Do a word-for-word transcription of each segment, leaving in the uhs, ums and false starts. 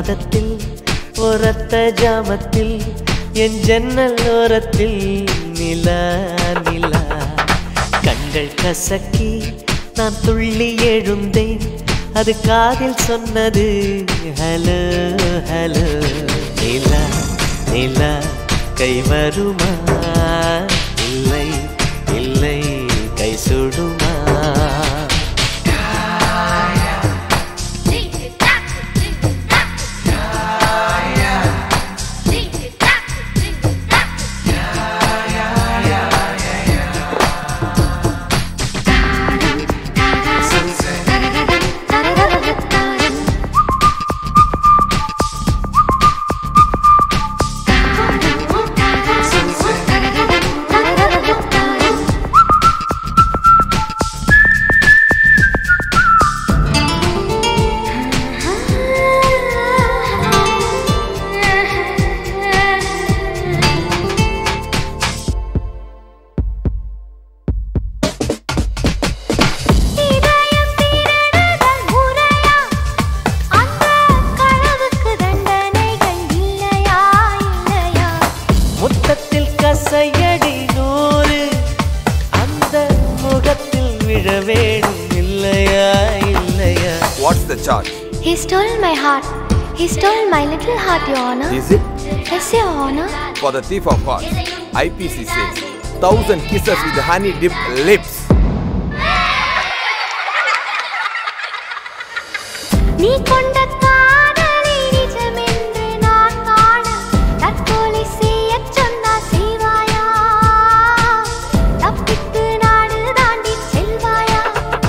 மாத்தத்தில் ஒரத்த ஜாமத்தில் என் ஜன்னல் ஓரத்தில் நிலா நிலா கண்கள் கசக்கி நான் துள்ளி எழுந்தேன் அது காதில் சொன்னது ஹலோ ஹலோ நிலா நிலா கை வருமா இல்லை இல்லை கை சுடுமா What's the charge? He stole my heart. He stole my little heart, Your Honor. Is it? Yes, Your Honor. For the thief of hearts, I P C says, thousand kisses with honey-dipped lips. நீ கொண்ட காதலை நிஜமென்று நான் காண தற்கொலை செய்யச் சொன்னா செய்வாயா? தப்பித்து நாடு தாண்டி செல்வாயா?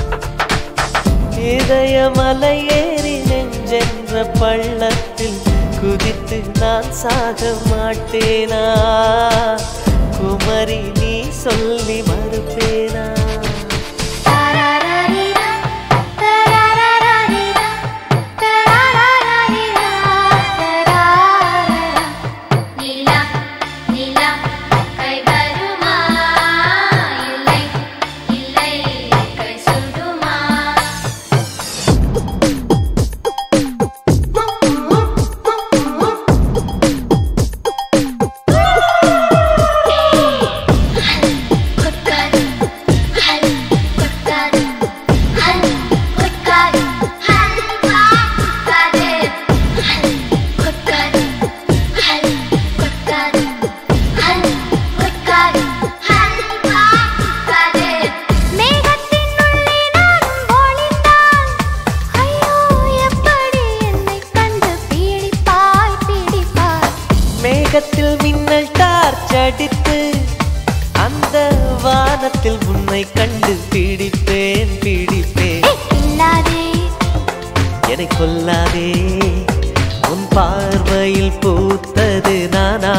இதயமலை ஏறி நெஞ்சென்ற பள்ளத்தில் குதித்து நான் சாக மாட்டேனா? குமரி நீ சொல்லி மறுப்பேனா? மேகத்தில் மின்னல் டார்ச் அடித்து அந்த வானத்தில் உன்னை கண்டு பிடிப்பேன் பிடிப்பேன். என்னை கொல்லாதே உன் பார்வையில் பூத்தது நானா?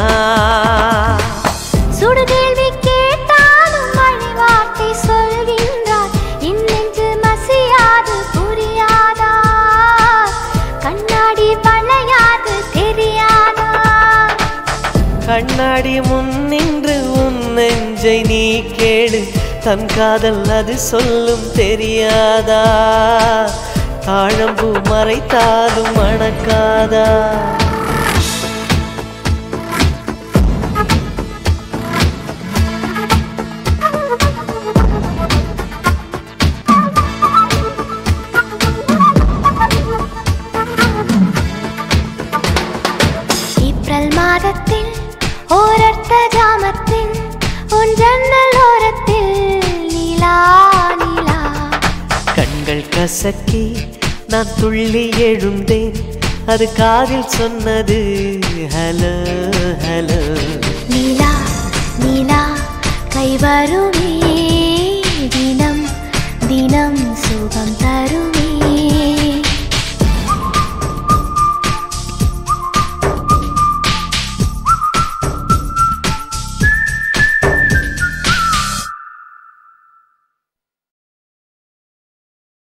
சுடு கேள்வி கேட்டாலும் மழை வார்த்தை சொல்கின்றார். இன்னென்று மசியாது புரியாதா? கண்ணாடி வளையாது தெரியாதா? கண்ணாடி முன் நின்று உன் நெஞ்சை நீ கேடு. தன் காதல் அது சொல்லும் தெரியாதா? தாழம்பூ மறைத்தாலும் மணக்காதா? ஏப்ரல் மாதத்தில் ஓரத்த ஜாமத்தில் உன் ஜன்னல் ஓரத்தில் நீலா நீலா கண்கள் கசக்கி நான் துள்ளி எழுந்தேன் அது காதில் சொன்னது ஹலோ ஹலோ நீலா நீலா கை வரும்